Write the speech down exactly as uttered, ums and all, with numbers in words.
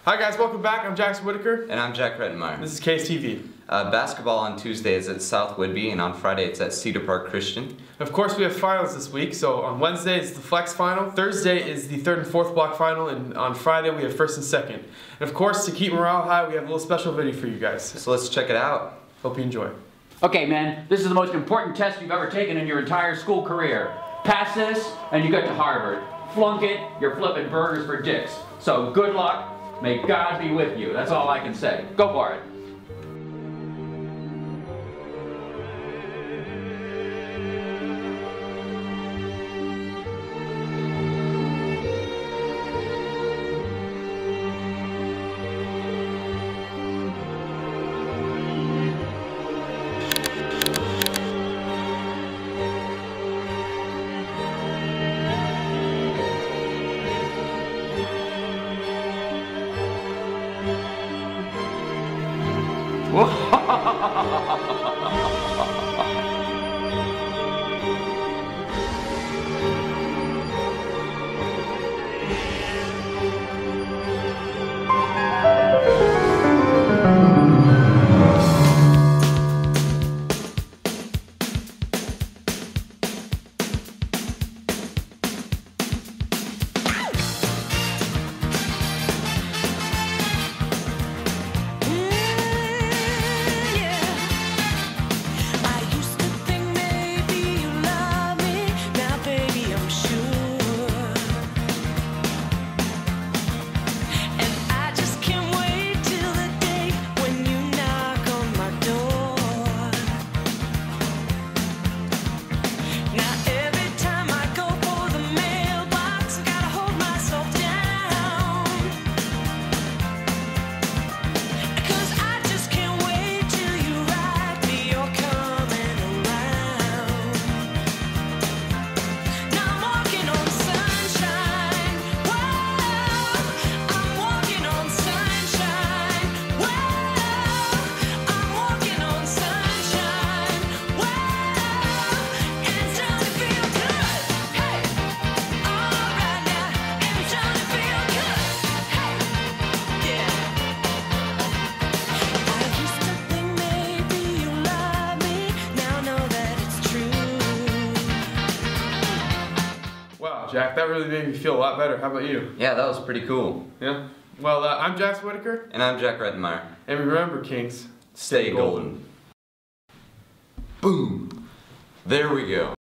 Hi guys, welcome back. I'm Jackson Whitaker. And I'm Jack Rettenmeyer. This is K S T V. Uh, basketball on Tuesday is at South Whidbey, and on Friday it's at Cedar Park Christian. Of course, we have finals this week. So on Wednesday it's the flex final, Thursday is the third and fourth block final, and on Friday we have first and second. And of course, to keep morale high, we have a little special video for you guys. So let's check it out. Hope you enjoy. Okay, man, this is the most important test you've ever taken in your entire school career. Pass this, and you get to Harvard. Flunk it, you're flipping burgers for dicks. So good luck. May God be with you. That's all I can say. Go for it. Jack, that really made me feel a lot better. How about you? Yeah, that was pretty cool. Yeah? Well, uh, I'm Jackson Whitaker. And I'm Jack Rettenmeyer. And remember, Kings, stay golden. Boom! There we go.